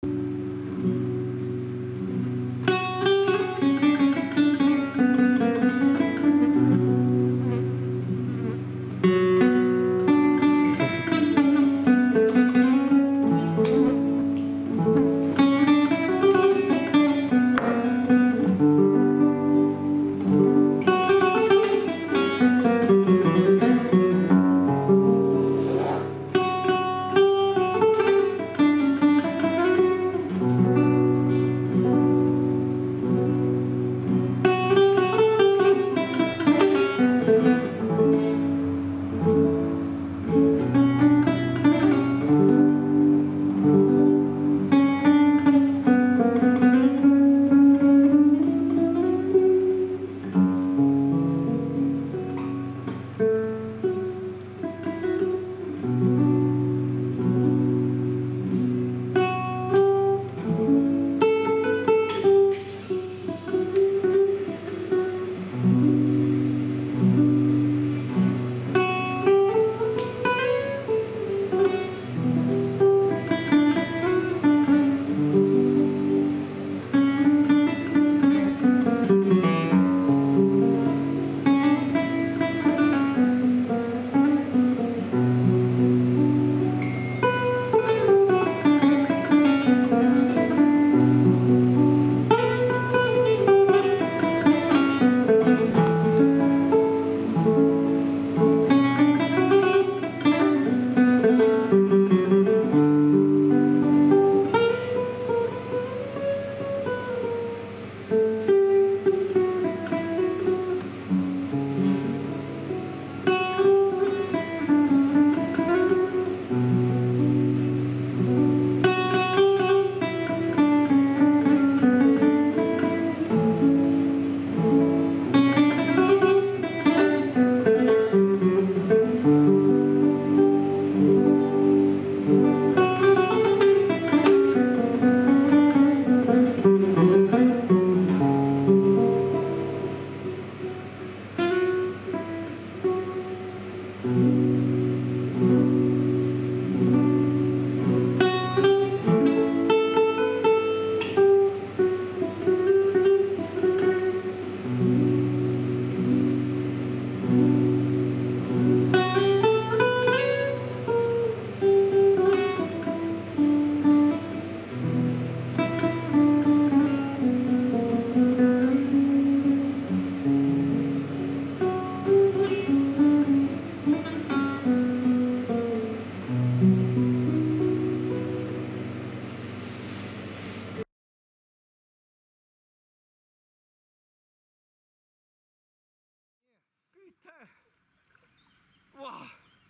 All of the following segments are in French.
Waouh.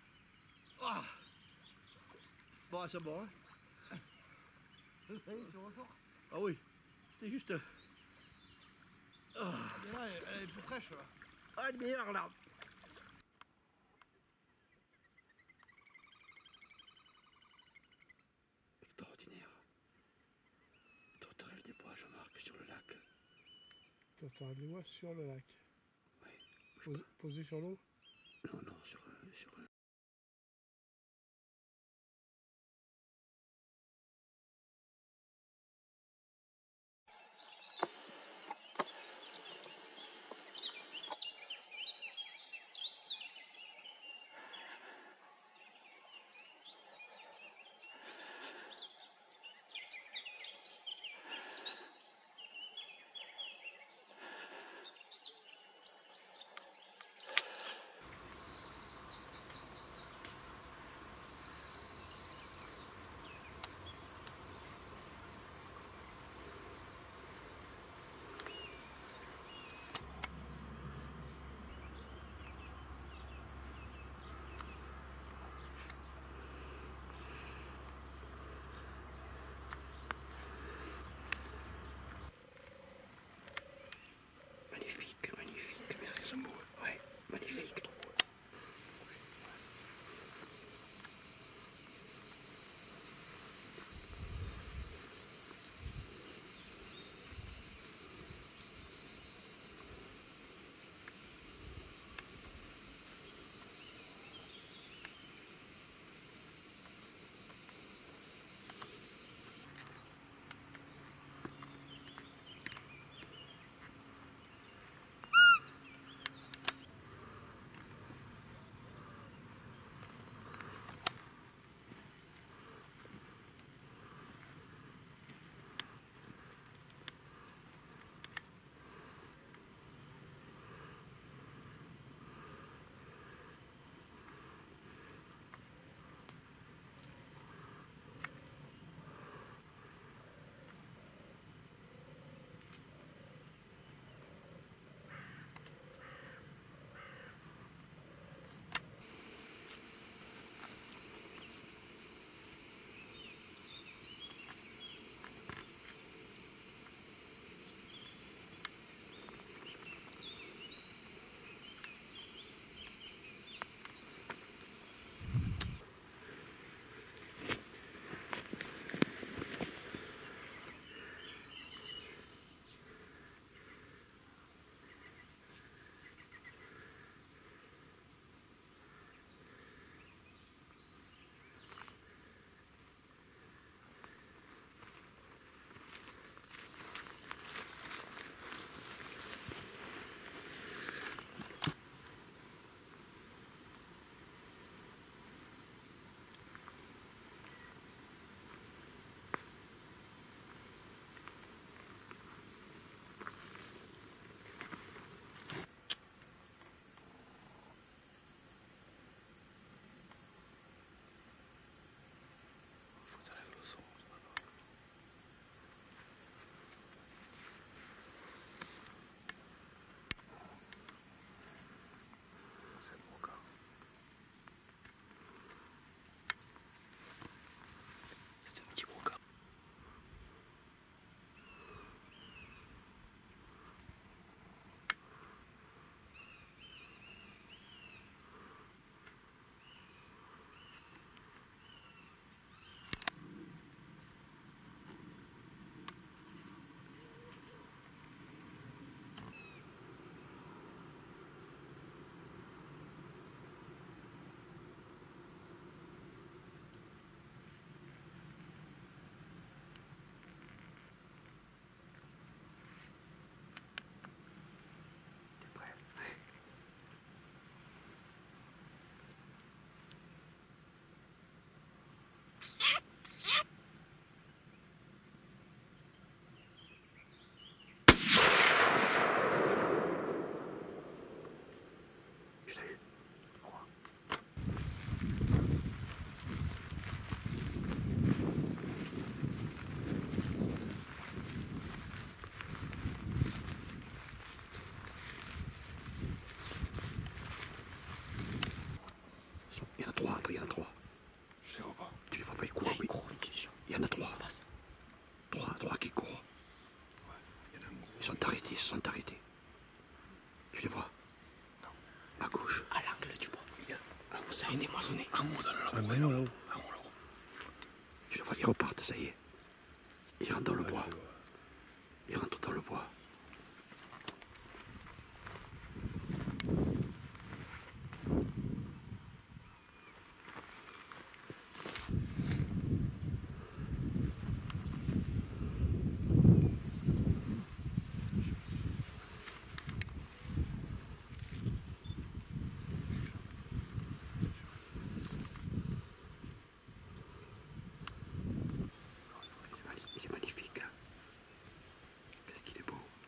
Waouh. Bon, c'est bon, hein. Ah oui, c'était juste... Là, elle est plus fraîche, là. Ah, elle est meilleure, là. Extraordinaire. Tourterelle des bois, Jean-Marc, sur le lac. Tourterelle des bois sur le lac. Oui. Posé sur l'eau? Non, non, sur trois qui courent. Ils sont arrêtés, ils sont arrêtés. Tu les vois? Non. À gauche. À l'angle du bois. Ça a été moissonné. Un mot dans le Ah, mais non, là-haut. Tu les vois, ils repartent, ça y est. Ils rentrent dans le bois. Ils rentrent dans le bois. Il est magnifique. Hein. Qu'est-ce qu'il est beau.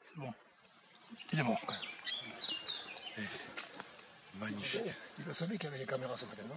C'est bon. Il est bon. Magnifique. Il le savait qu'il y avait les caméras ce matin, non?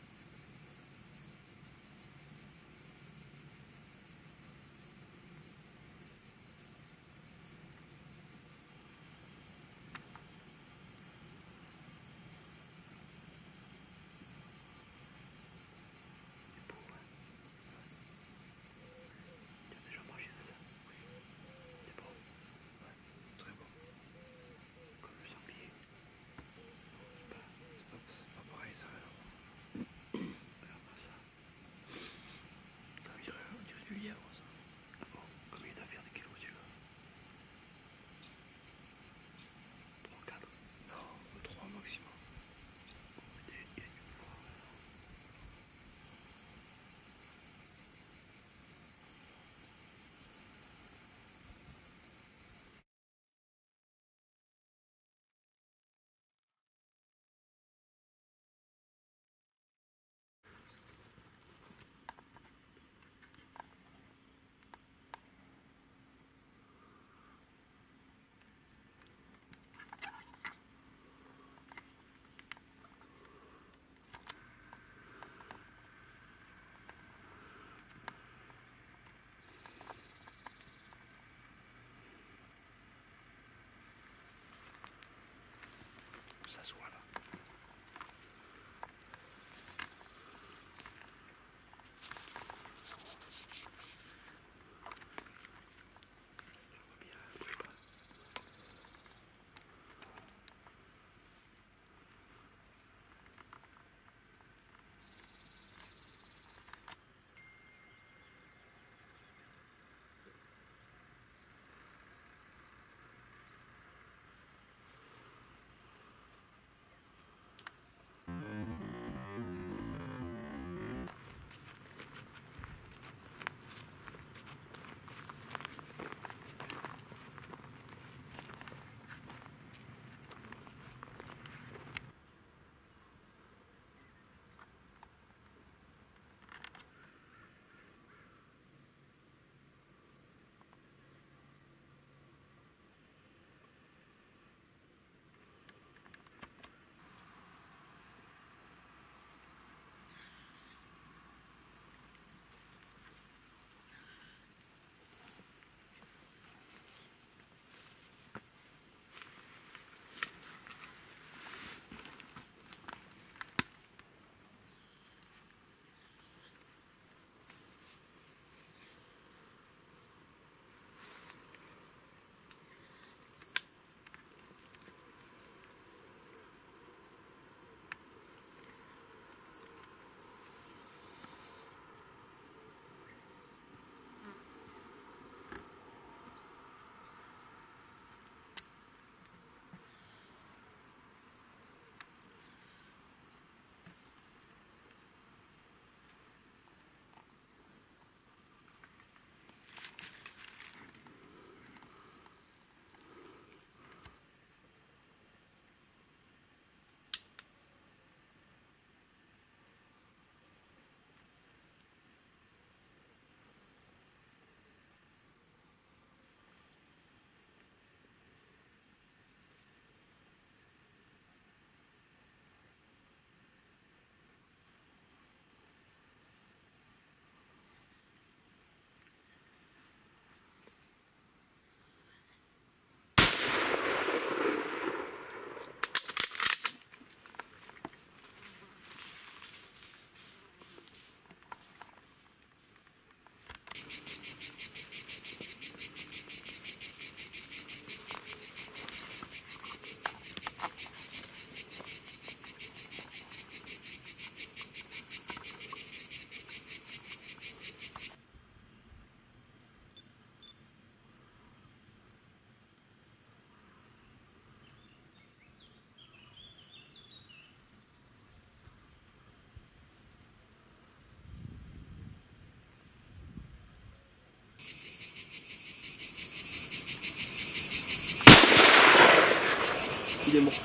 S'assoit là. Il est mort.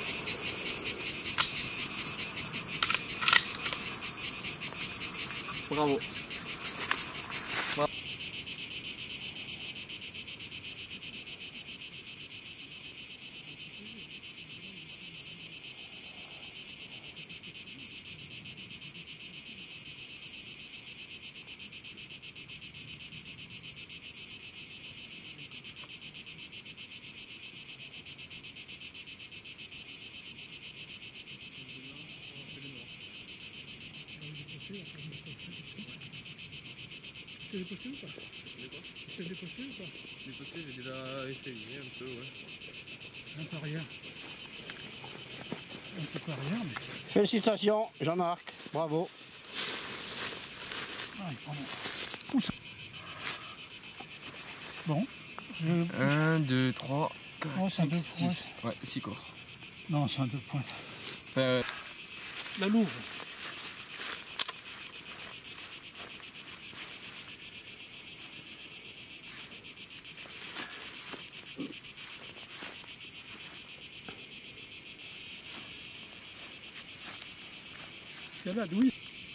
Bravo. déposté ou pas? Tu sais déposté ou pas? Déposté, j'ai déjà essayé un peu, ouais. Un peu rien. Un peu pas rien, mais... Félicitations, Jean-Marc. Bravo. Ah, il prend bon. Bon. 1, 2, 3, 4, Oh, c'est un 5, peu 6. pointe. Ouais, 6 corps. Non, c'est un peu pointe. Euh, La louve. Escalade, oui.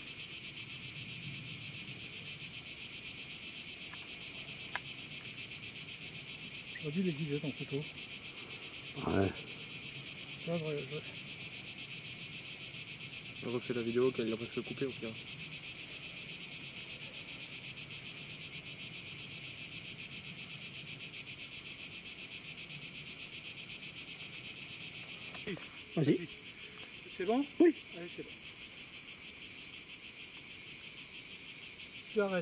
J'aurais dû l'aiguiser ton couteau. Ouais. Là, On refait la vidéo quand il a pas se couper au pire. Vas-y. C'est bon? Oui. Allez, c'est bon. Tu arrêtes.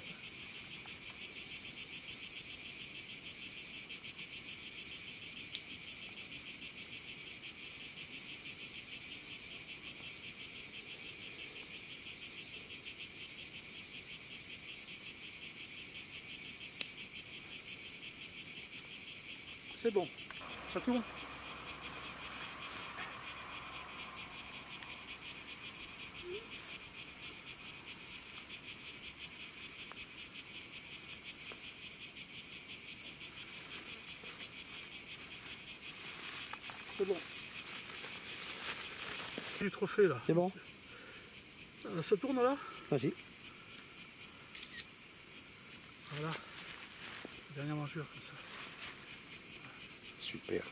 C'est bon. Ça tourne? C'est bon. Il est trop fait là. C'est bon. Ça tourne là? Vas-y. Voilà. Dernière mangure comme ça. Super.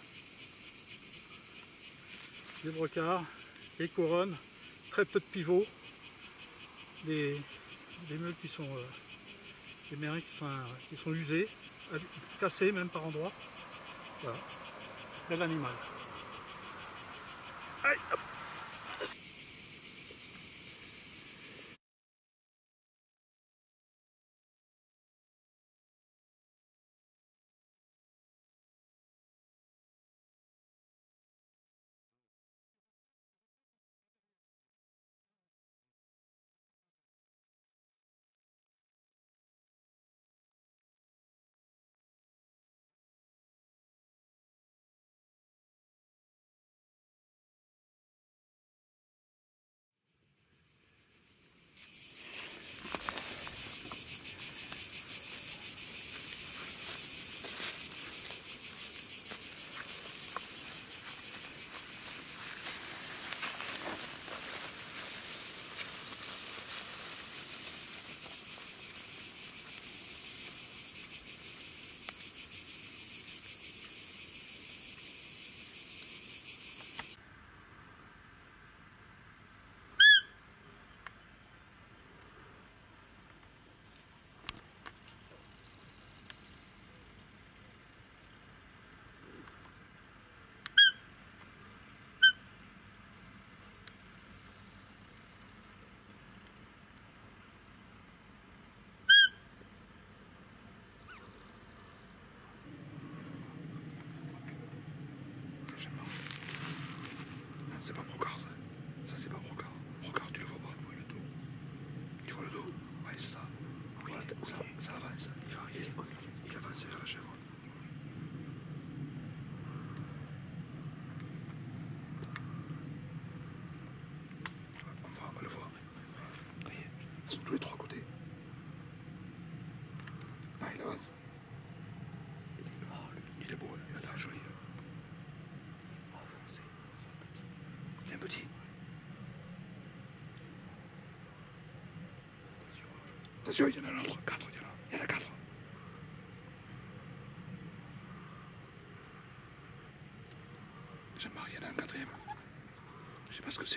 Des brocards, des couronnes, très peu de pivots, des meules qui sont des mérins qui sont usés, cassés même par endroits. Voilà. Bel animal. Aïe, hop. C'est pas brocard ça. Ça c'est pas brocard. Brocard tu le vois pas, tu vois le dos. Tu vois le dos? Ouais c'est ça. Voilà, ça avance. Il avance vers la chèvre. On le voit. Voyez, ils sont tous les trois côtés. Ah il avance. Il est beau, il a l'air joli. C'est un petit. Attention, il y en a un autre. 4, il y en a 4. Jean-Marc, il y en a un quatrième. Je sais pas ce que c'est.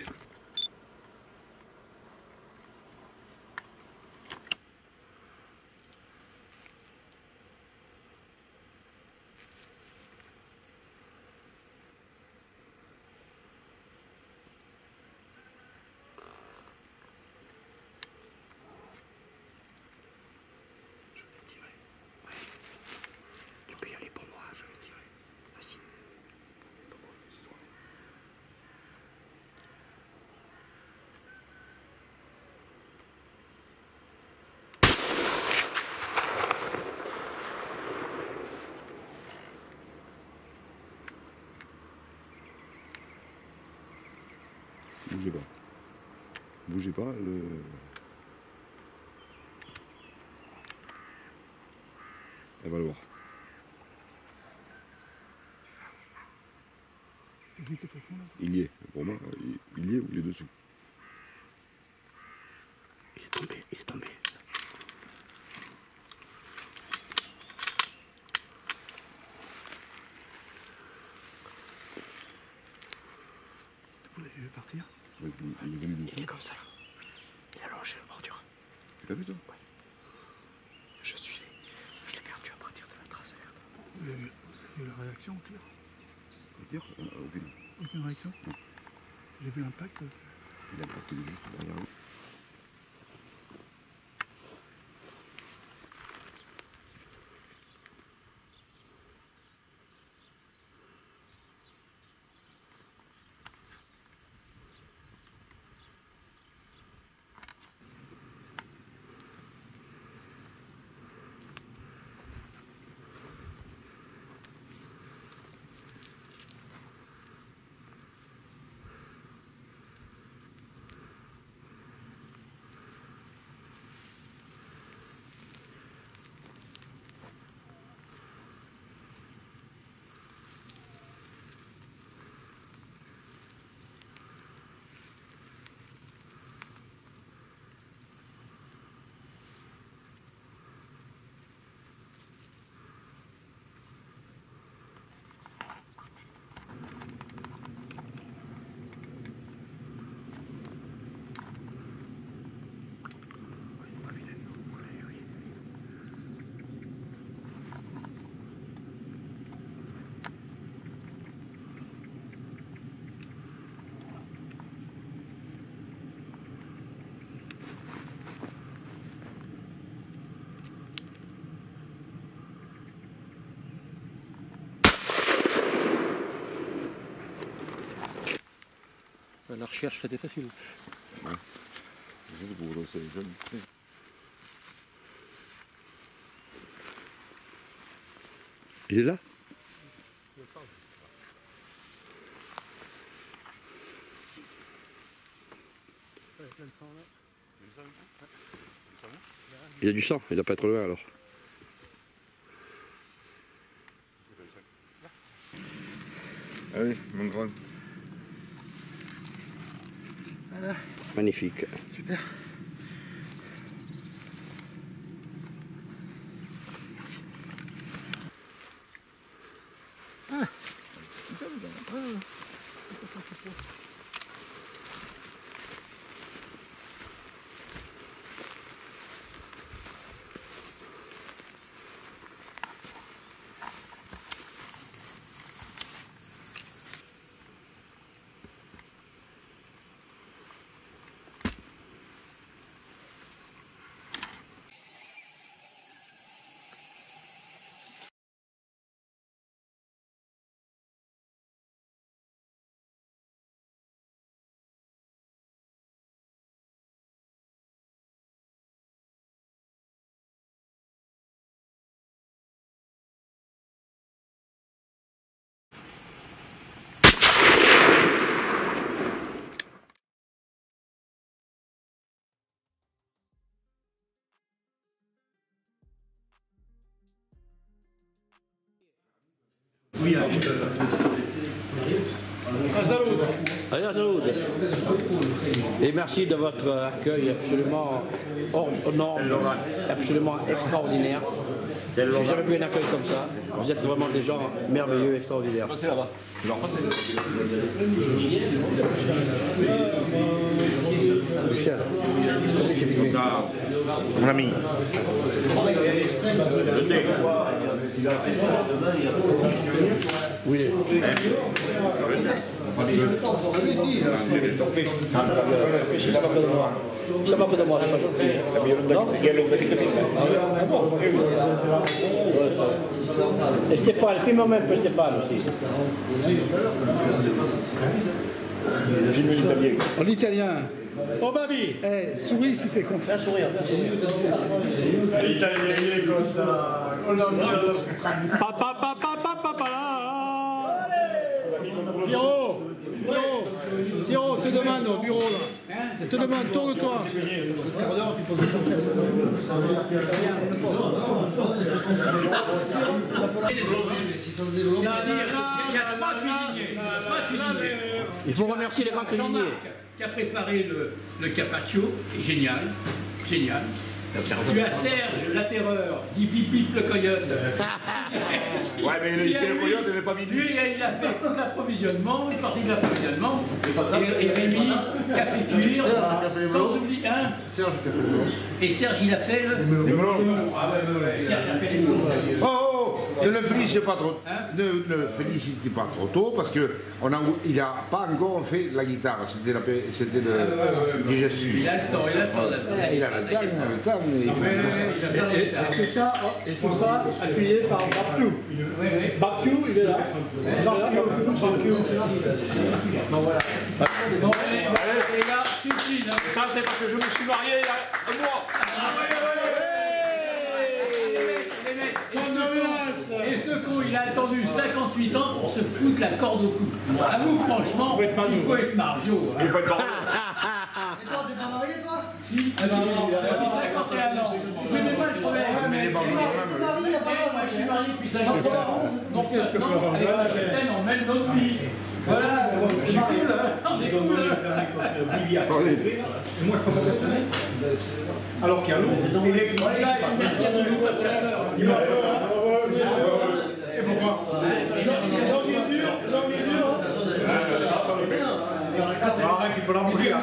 Bougez pas. Bougez pas. Elle va le voir. C'est lui qui est au fond là. Il y est. Pour moi, il y est ou il est dessus. Il est tombé, il est tombé. Il veut partir. Il est venu dessus. Il est comme ça. Il a longé la bordure. Tu l'as vu toi? Ouais. Je suis. Je l'ai perdu à partir de la trace verte. Il y a eu la réaction au tir. Au tir? Aucune. Aucune réaction. Non. J'ai vu l'impact. Il a porté juste derrière lui. La recherche c'était facile. Ouais. Vous redressez les jeunes. Il est là? Il y a du sang, il doit pas être loin alors. Ah oui, mon grand. Voilà. Magnifique. Super. Ah. Et merci de votre accueil absolument hors norme, absolument extraordinaire. J'ai jamais vu un accueil comme ça. Vous êtes vraiment des gens merveilleux, extraordinaires. Passez là-bas. Michel, mon ami. Oui. Ça va que de moi. Ça va que de moi, c'est pas gentil. Non? Et Stéphane, puis moi-même un peu Stéphane aussi. En italien. Oh baby! Eh, souris si t'es content. Viens sourire, viens sourire. L'italien, il est comme ça. Pierrot, te demande au bureau là. Te demande, tourne-toi. Il faut remercier les grands cuisiniers. Qui a préparé le carpaccio, génial, génial. Tu as Serge, la terreur, dit bip bip le coyote. Ouais, mais le coyote, il n'est pas bip. Lui, il a fait tout l'approvisionnement, une partie de l'approvisionnement. Et Rémi, café cuir, sans oublier, hein. Et Serge, il a fait le melon. Ah ouais, Serge a fait les melons. Oh, ne le félicitez pas trop. Ne le félicitez pas trop tôt parce que il n'a pas encore fait la guitare. C'était le digestif. Il a le temps, il a le temps. Il a le temps. Et tout ça, et tout ça appuyé par Barcou. Barcou, il est là. Barcou. Bon voilà. Bon, et là, suffit. Ça, c'est parce que je me suis marié il y a un mois. Et ce con, il a attendu 58 ans pour se foutre la corde au cou. À vous, franchement, il faut être margeau. Il faut être margeau. Et toi, t'es pas marié, toi? Si, depuis 51 ans. Tu connais pas le problème. Mais les bargeaux quand même. Moi, je suis marié depuis 51 ans. Donc maintenant, avec la châtaigne, on mène notre vie. Voilà, je suis cool, on est cool. Alors qu'il y a l'eau, Merci à tous nos chasseurs. et pourquoi? L'homme est dur. Arrête, il faut l'embrouiller.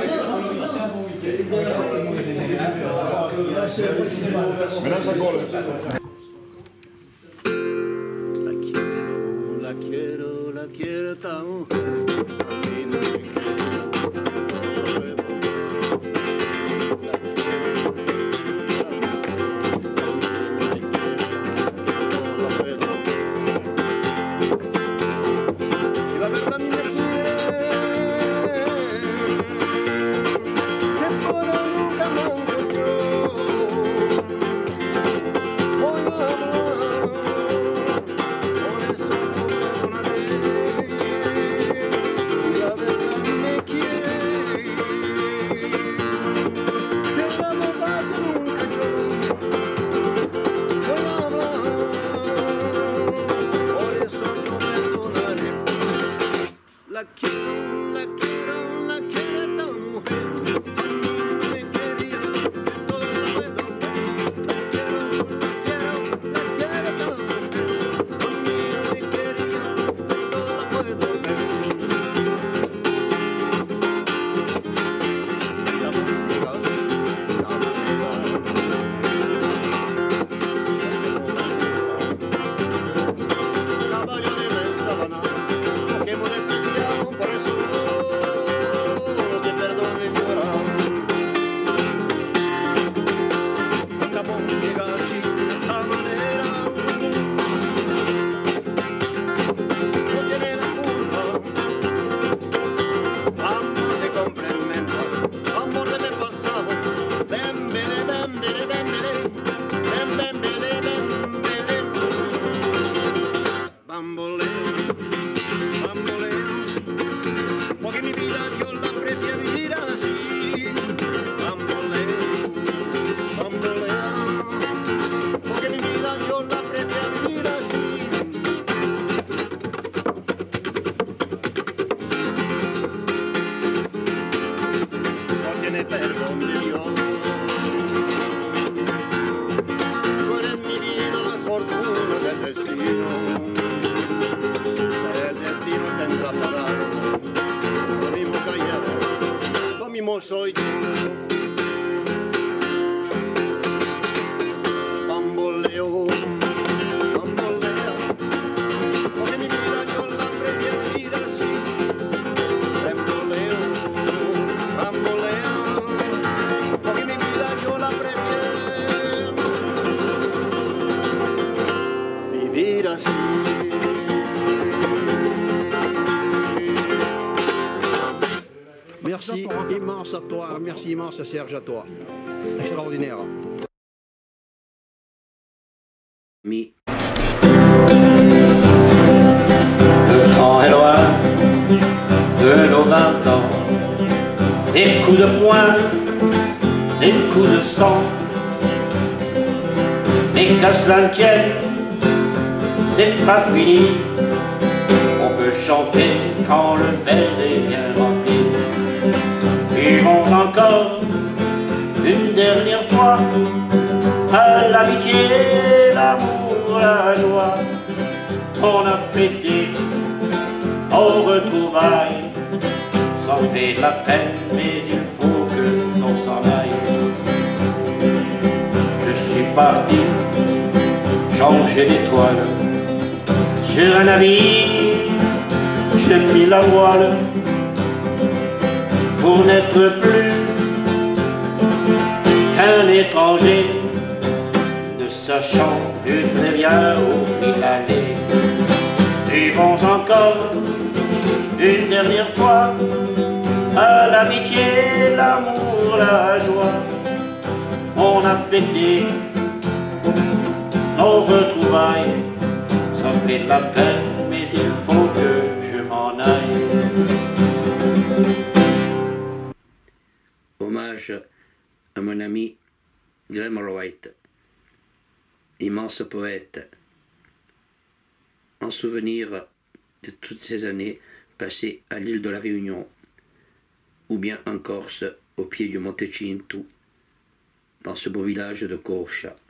Maintenant, ça colle. La quiero tan. Soy tú, bamboleo, bambolea, porque mi vida yo la prefiero vivir así, bamboleo, bambolea, porque mi vida yo la prefiero vivir así. Merci immense à toi, merci immense à Serge, à toi. Extraordinaire. Le temps est loin. moins des coups de sang. Mais qu'à cela ne tienne, c'est pas fini. On peut chanter quand le verre est bien rempli. Vivons encore une dernière fois à l'amitié, l'amour, la joie. On a fêté aux retrouvailles, ça fait de la peine, mais il faut que l'on s'en aille. Je suis parti changer d'étoile sur un navire, j'ai mis la voile pour n'être plus qu'un étranger, ne sachant plus très bien où il allait. Vivons encore une dernière fois à l'amitié, l'amour, la joie. On a fêté nos retrouvailles, ça fait de la peine, mais il faut que je m'en aille. Hommage à mon ami Graham Allwright, immense poète, en souvenir de toutes ces années passées à l'île de la Réunion, ou bien en Corse, au pied du Monte Cinto, dans ce beau village de Corcia.